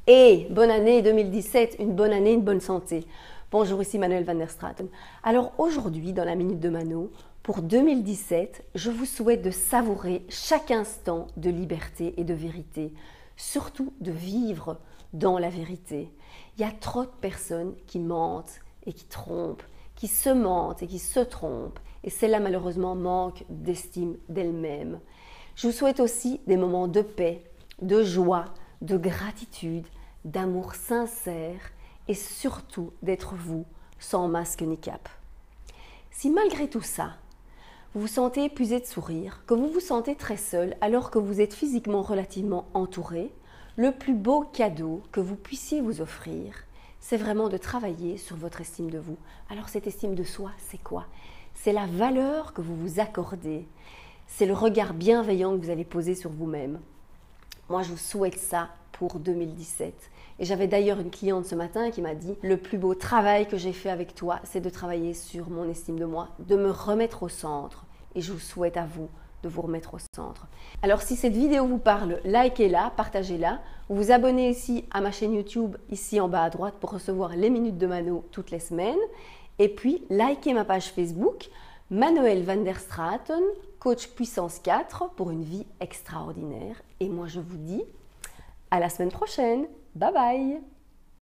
Et bonne année 2017, une bonne année, une bonne santé. Bonjour, ici Manuelle van der Straten. Alors aujourd'hui, dans la Minute de Mano, pour 2017, je vous souhaite de savourer chaque instant de liberté et de vérité. Surtout de vivre dans la vérité. Il y a trop de personnes qui mentent et qui trompent, qui se mentent et qui se trompent. Et celles-là, malheureusement, manquent d'estime d'elles-mêmes. Je vous souhaite aussi des moments de paix, de joie, de gratitude, d'amour sincère et surtout d'être vous, sans masque ni cape. Si malgré tout ça, vous vous sentez épuisé de sourire, que vous vous sentez très seul alors que vous êtes physiquement relativement entouré, le plus beau cadeau que vous puissiez vous offrir, c'est vraiment de travailler sur votre estime de vous. Alors cette estime de soi, c'est quoi? C'est la valeur que vous vous accordez, c'est le regard bienveillant que vous allez poser sur vous-même. Moi, je vous souhaite ça pour 2017. Et j'avais d'ailleurs une cliente ce matin qui m'a dit « Le plus beau travail que j'ai fait avec toi, c'est de travailler sur mon estime de moi, de me remettre au centre. » Et je vous souhaite à vous de vous remettre au centre. Alors, si cette vidéo vous parle, likez-la, partagez-la. Vous vous abonnez ici à ma chaîne YouTube, ici en bas à droite, pour recevoir les Minutes de Mano toutes les semaines. Et puis, likez ma page Facebook, Manuelle van der Straten, coach puissance 4 pour une vie extraordinaire. Et moi, je vous dis à la semaine prochaine. Bye bye!